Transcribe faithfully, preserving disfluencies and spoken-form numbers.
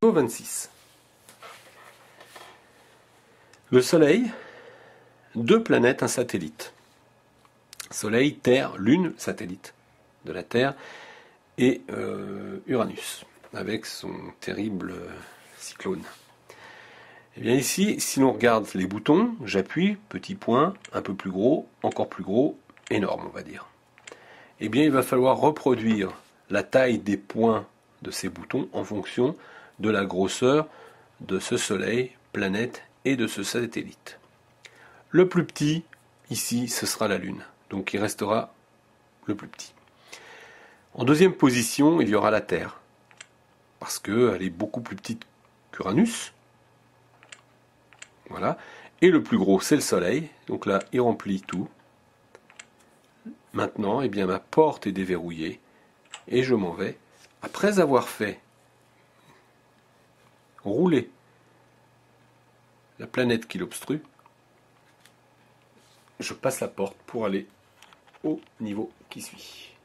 Niveau vingt-six. Le Soleil, deux planètes, un satellite. Soleil, Terre, Lune, satellite de la Terre, et euh, Uranus, avec son terrible cyclone. Et bien ici, si l'on regarde les boutons, j'appuie, petit point, un peu plus gros, encore plus gros, énorme on va dire. Et bien il va falloir reproduire la taille des points de ces boutons en fonction de la grosseur de ce Soleil, planète et de ce satellite. Le plus petit, ici, ce sera la Lune. Donc il restera le plus petit. En deuxième position, il y aura la Terre. Parce qu'elle est beaucoup plus petite qu'Uranus. Voilà. Et le plus gros, c'est le Soleil. Donc là, il remplit tout. Maintenant, eh bien, ma porte est déverrouillée. Et je m'en vais. Après avoir fait rouler la planète qui l'obstrue, je passe la porte pour aller au niveau qui suit.